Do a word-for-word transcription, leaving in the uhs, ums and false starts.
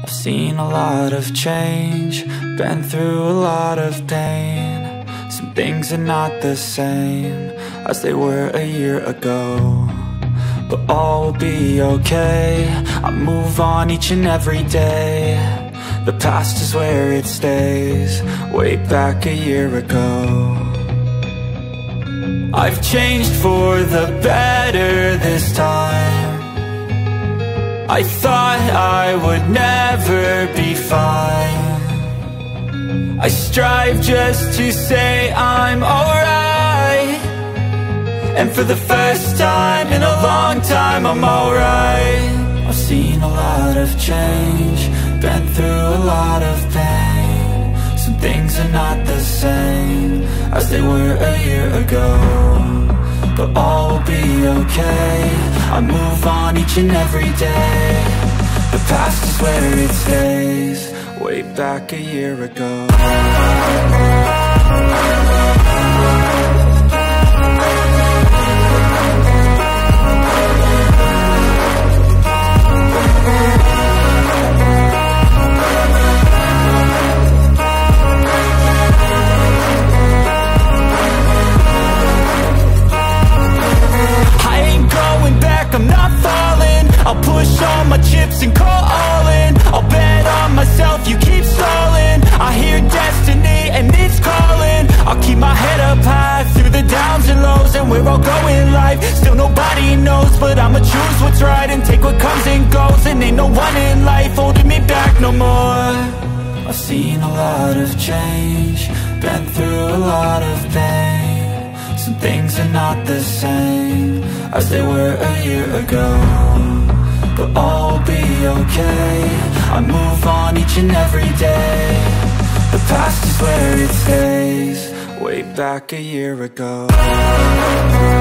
I've seen a lot of change, been through a lot of pain. Some things are not the same as they were a year ago, but all will be okay. I move on each and every day. The past is where it stays, way back a year ago. I've changed for the better this time. I thought I would never be fine. I strive just to say I'm alright, and for the first time in a long time I'm alright. I've seen a lot of change, been through a lot of pain. Some things are not the same as they were a year ago, but all will be okay. I move on each and every day. The past is where it stays, way back a year ago. I'm not falling, I'll push all my chips and call all in. I'll bet on myself, you keep stalling. I hear destiny and it's calling. I'll keep my head up high through the downs and lows, and where I'll go in life, still nobody knows. But I'ma choose what's right and take what comes and goes, and ain't no one in life holding me back no more. I've seen a lot of change, been through a lot of pain. Some things are not the same as they were a year ago, but all will be okay. I move on each and every day. The past is where it stays, way back a year ago.